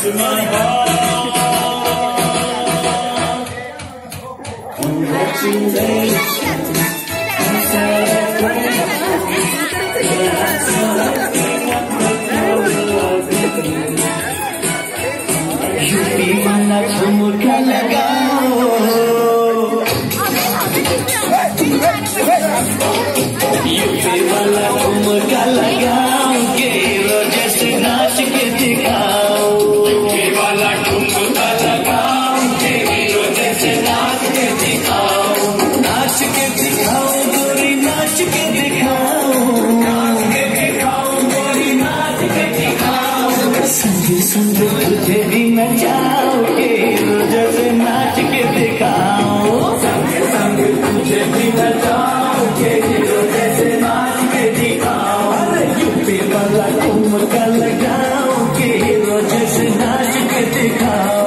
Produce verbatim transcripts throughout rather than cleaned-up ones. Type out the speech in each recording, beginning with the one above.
my heart. Congratulations, I'm celebrating. U P ठुमका लगाओ, UP P ठुमका लगाओ, के रोजे से नाच के दिखाओ, यूपी वाला ठुमका लगाओ, के रोजे से नाच के दिखाओ, नाच के दिखाओ गोरी, नाच के दिखाओ, नाच के दिखाओ गोरी, नाच के दिखाओ, संग संग तुझे भी नचाओगे, रोजे से नाच के दिखाओ, संग संग तुझे भी नचाओगे, रोजे से नाच के दिखाओ, अरे यूपी वाला ठुमका लगाओगे, रोजे से नाच के दिखाओ।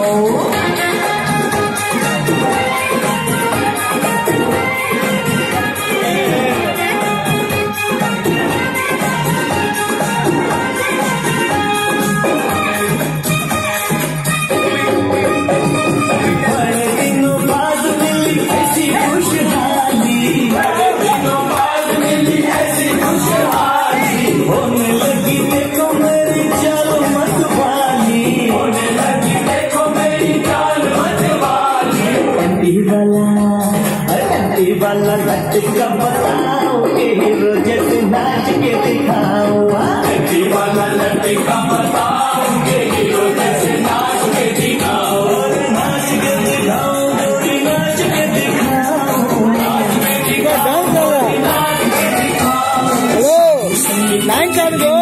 वाला लटका बताओ, के रोजे से नाच के दिखाओ, वाला लटका बताओ, के रोजे से नाच के दिखाओ, नाच के दिखाओ गोरी, नाच के दिखाओ, नाच के दिखाओ, नाच के दिखाओ, हेलो लाइन कर दो,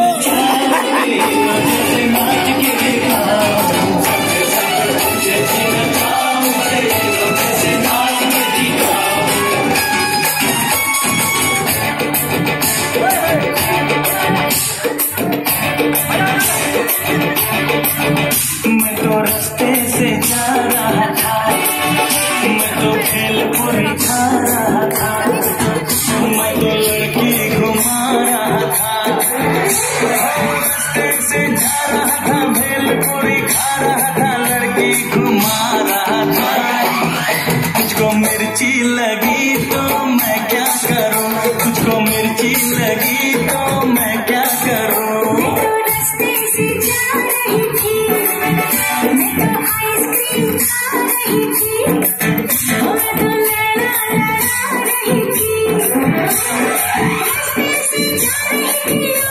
नाच के दिखाओ, मैं तो रास्ते से जा रहा था, मैं तो भेलपुरी खा रहा था, मैं तो लड़की घुमा रहा था, रास्ते से जा रहा था, भेलपुरी खा रहा था, लड़की घुमा रहा था, तुझको मिर्ची लगी तो मैं क्या करूं, तुझको मिर्ची लगी तो मैं क्या करूं, Thank you.